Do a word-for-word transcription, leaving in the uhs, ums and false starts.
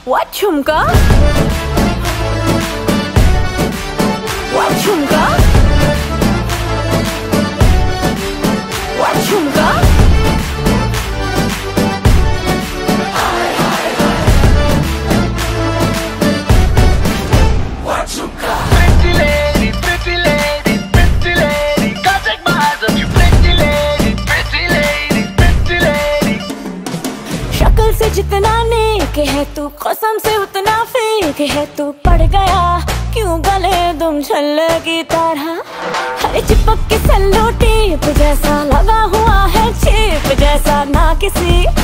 What झुमका? What झुमका? What झुमका? What झुमका? Pretty lady, pretty lady, pretty lady, can't take my eyes off you. Pretty lady, pretty lady, pretty lady. शक्ल से जितना नेक है तू, कसम से उतना फेक है तू। पड़ गया क्यों गले तुम छल्ले की तरह, हर चिपक के सल्लो टेप जैसा लगा हुआ है, छेप जैसा ना किसी